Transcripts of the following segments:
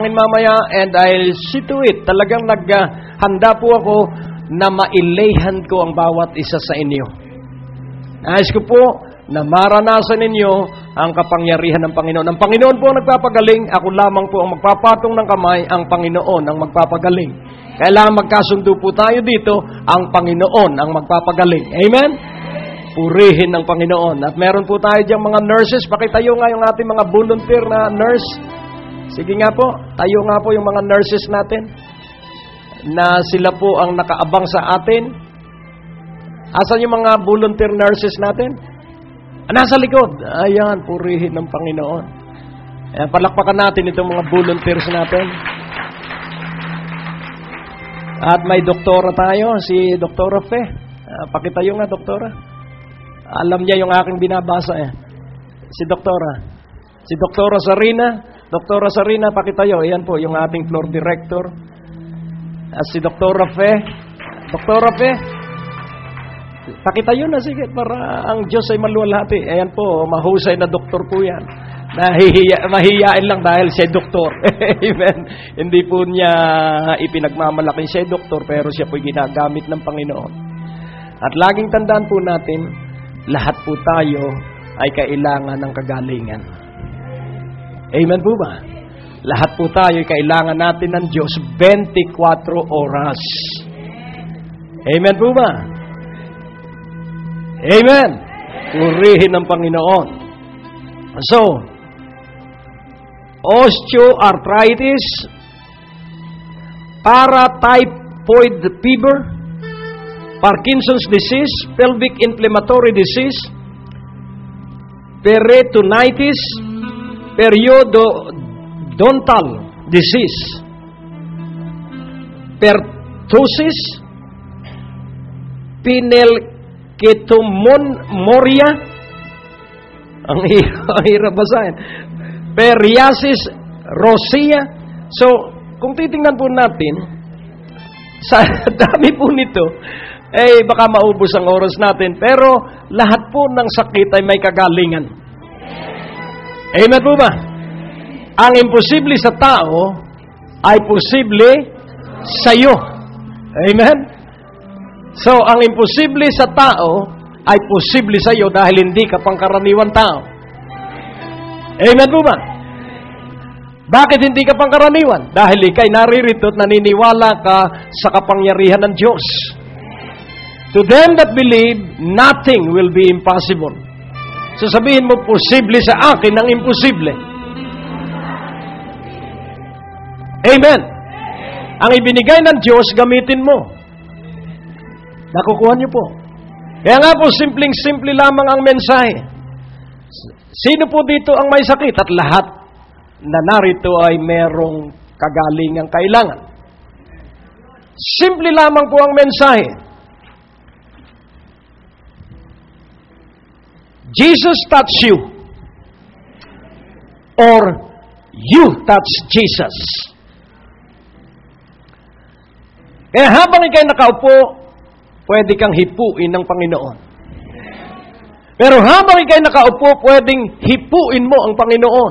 mamaya, and I'll see to it. Talagang naghanda po ako na mailayhan ko ang bawat isa sa inyo. Nais ko po na maranasan ninyo ang kapangyarihan ng Panginoon. Ang Panginoon po ang nagpapagaling, ako lamang po ang magpapatong ng kamay, ang Panginoon ang magpapagaling. Kailangan magkasundo po tayo dito, ang Panginoon ang magpapagaling. Amen? Purihin ng Panginoon. At meron po tayo diyang mga nurses. Pakitayo nga yung ating mga volunteer na nurse. Sige nga po, tayo nga po yung mga nurses natin na sila po ang nakaabang sa atin. Asan yung mga volunteer nurses natin? Nasa likod. Ayan, purihin ng Panginoon. Ayan, palakpakan natin itong mga volunteers natin. At may doktora tayo, si Doktora Fe. Pakitayo nga, Doktora. Alam niya yung aking binabasa eh. Si Doktora. Si Doktora Sarina. Doktora Sarina, pakitayo. Ayan po, yung ating floor director. At si Doktora Fe. Doktora Fe. Pakitayo na, sige, para ang Diyos ay maluwalhati. Ayan po, mahusay na doktor po yan. Mahihiyain lang dahil siya doktor. Amen. Hindi po niya ipinagmamalaki siya doktor, pero siya po ginagamit ng Panginoon. At laging tandaan po natin, lahat po tayo ay kailangan ng kagalingan. Amen po ba? Lahat po tayo ay kailangan natin ng Diyos 24 oras. Amen po ba? Amen. Purihin ng Panginoon. So, osteoarthritis, paratyphoid fever, Parkinson's disease, pelvic inflammatory disease, peritonitis, periodontal disease, pertussis, phenylketonuria, ang hirap basahin, Periasis rosea. So, kung titingnan po natin, sa dami po nito, baka maubos ang oras natin. Pero, lahat po ng sakit ay may kagalingan. Amen po ba? Ang imposible sa tao ay posible sa iyo. Amen? So, ang imposible sa tao ay posible sa iyo dahil hindi ka pangkaraniwan tao. Amen po ba? Bakit hindi ka pangkaraniwan? Dahil ikay naririto at naniniwala ka sa kapangyarihan ng Diyos. To them that believe, nothing will be impossible. So sabihin mo, posible sa akin ang imposible. Amen. Ang ibinigay ng Diyos, gamitin mo. Nakukuha niyo po. Kaya nga po, simpleng-simple lamang ang mensahe. Sino po dito ang may sakit? At lahat na narito ay merong kagalingang kailangan. Simple lamang po ang mensahe. Jesus touch you or you touch Jesus. Kaya habang ikay nakaupo, pwede kang hipuin ng Panginoon. Pero habang ikay nakaupo, pwedeng hipuin mo ang Panginoon.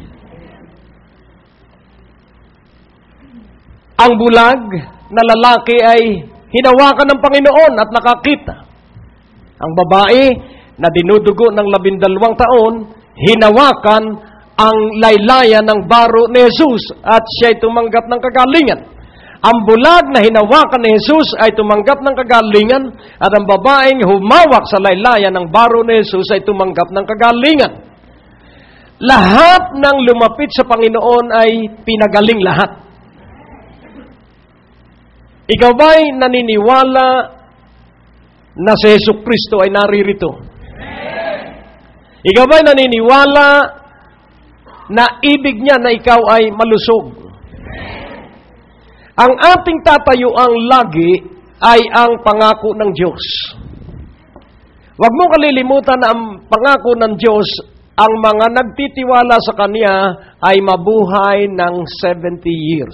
Ang bulag na lalaki ay hinawakan ng Panginoon at nakakita. Ang babae na dinudugo ng 12 taon, hinawakan ang laylayan ng baro ni Jesus at siya'y tumanggap ng kagalingan. Ang bulag na hinawakan ni Jesus ay tumanggap ng kagalingan at ang babaeng humawak sa laylayan ng baro ni Jesus ay tumanggap ng kagalingan. Lahat ng lumapit sa Panginoon ay pinagaling lahat. Ikaw ba'y naniniwala na si Jesucristo ay naririto? Ikaw ba'y naniniwala na ibig niya na ikaw ay malusog? Ang ating tatayuang lagi ay ang pangako ng Diyos. Huwag mo kalilimutan na ang pangako ng Diyos, ang mga nagtitiwala sa Kanya ay mabuhay ng 70 years.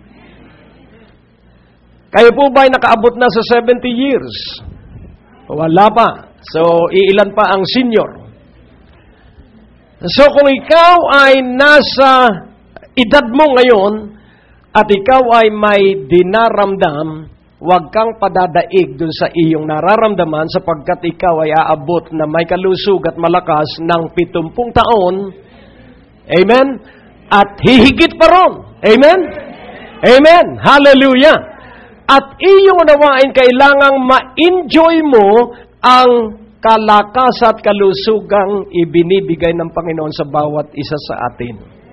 Kayo po ba ay nakaabot na sa 70 years? Wala pa. So, iilan pa ang senior. So, kung ikaw ay nasa edad mo ngayon at ikaw ay may dinaramdam, huwag kang padadaig dun sa iyong nararamdaman sapagkat ikaw ay aabot na may kalusog at malakas ng 70 taon. Amen? At hihigit pa ron. Amen? Amen. Hallelujah. At iyong unawain, kailangang ma-enjoy mo ang kalakas at kalusugang ibinibigay ng Panginoon sa bawat isa sa atin.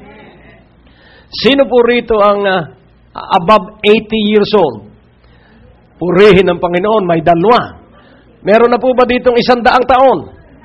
Sino po rito ang above 80 years old? Purihin ng Panginoon, may dalawa. Meron na po ba ditong 100 taon?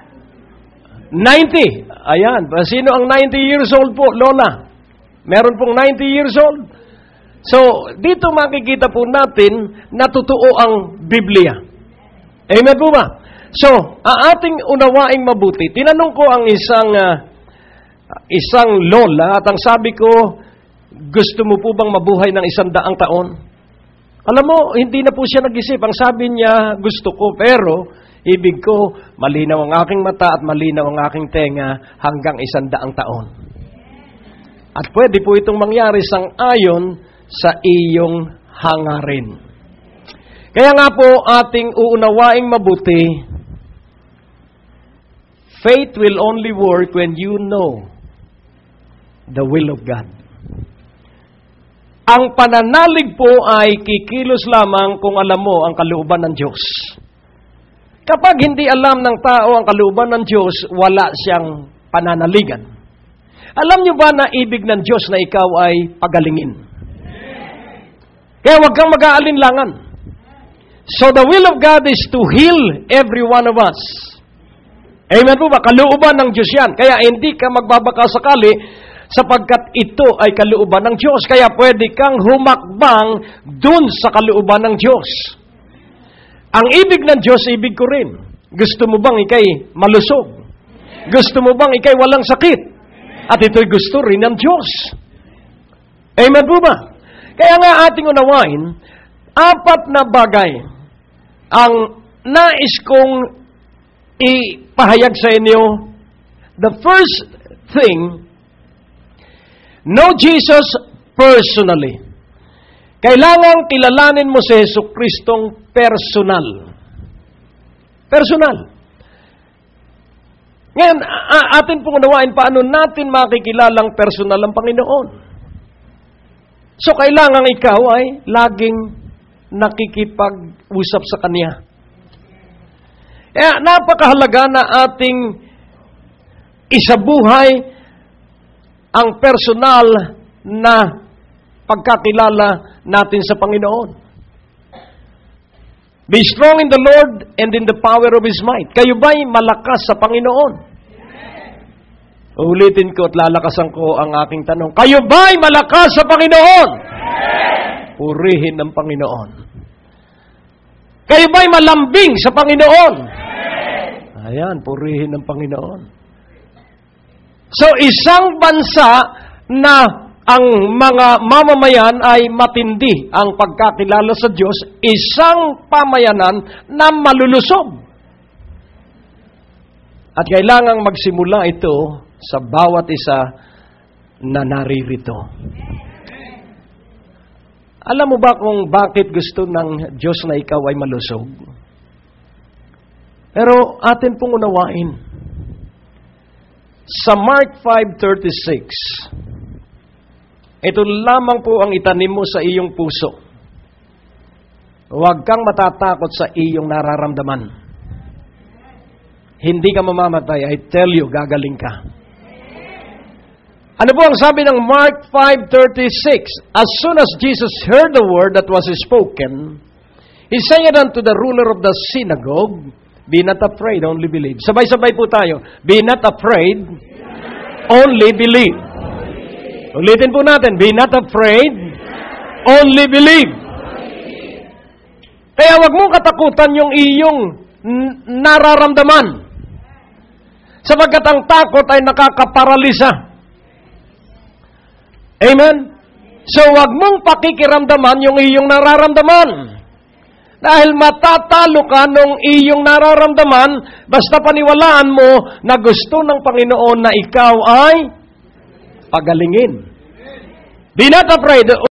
90. Ayan. Sino ang 90 years old po, Lola? Meron pong 90 years old? So, dito makikita po natin na totoo ang Biblia. Amen po ba? So, ating unawaing mabuti. Tinanong ko ang isang lola at ang sabi ko, gusto mo po bang mabuhay ng 100 taon? Alam mo, hindi na po siya nag-isip. Ang sabi niya, gusto ko, pero ibig ko, malinaw ang aking mata at malinaw ang aking tenga hanggang 100 taon. At pwede po itong mangyari sang-ayon sa iyong hangarin. Kaya nga po, ating uunawaing mabuti, faith will only work when you know the will of God. Ang pananalig po ay kikilos lamang kung alam mo ang kalooban ng Diyos. Kapag hindi alam ng tao ang kalooban ng Diyos, wala siyang pananaligan. Alam niyo ba na ibig ng Diyos na ikaw ay pagalingin? Kaya huwag kang mag-aalinlangan. So the will of God is to heal every one of us. Amen po ba? Kalooban ng Diyos yan. Kaya hindi ka magbabaka sakali sapagkat ito ay kalooban ng Diyos. Kaya pwede kang humakbang dun sa kalooban ng Diyos. Ang ibig ng Diyos, ibig ko rin. Gusto mo bang ikay malusog? Gusto mo bang ikay walang sakit? At ito'y gusto rin ng Diyos. Amen po ba? Kaya nga ating unawain, 4 na bagay ang nais kong ipahayag sa inyo. The first thing, know Jesus personally. Kailangang kilalanin mo si Jesucristong personal. Personal. Ngayon, atin pong unawain paano natin makikilalang personal ang Panginoon. So, kailangang ikaw ay laging nakikipag-usap sa Kanya. Kaya, napakahalaga na ating isabuhay ang personal na pagkakilala natin sa Panginoon. Be strong in the Lord and in the power of His might. Kayo ba'y malakas sa Panginoon? Ulitin ko at lalakasan ko ang aking tanong. Kayo ba'y malakas sa Panginoon? Purihin ng Panginoon. Kayo ba'y malambing sa Panginoon? Ayan, purihin ng Panginoon. So, isang bansa na ang mga mamamayan ay matindi ang pagkakilala sa Diyos, isang pamayanan na malulusog. At kailangang magsimula ito sa bawat isa na naririto. Alam mo ba kung bakit gusto ng Diyos na ikaw ay malusog? Pero atin pong unawain. Sa Mark 5:36, ito lamang po ang itanim mo sa iyong puso. Huwag kang matatakot sa iyong nararamdaman. Hindi ka mamamatay. I tell you, gagaling ka. Ano po ang sabi ng Mark 5:36? As soon as Jesus heard the word that was spoken, He said unto the ruler of the synagogue, Be not afraid, only believe. Sabay-sabay po tayo. Be not afraid, only believe. Ulitin po natin. Be not afraid, only believe. Kaya wag mong katakutan yung iyong nararamdaman. Sapagkat ang takot ay nakakaparalisa. Amen? So wag mong pakikiramdaman yung iyong nararamdaman. Dahil matatalo ka nung iyong nararamdaman, basta paniwalaan mo na gusto ng Panginoon na ikaw ay pagalingin. Be not afraid.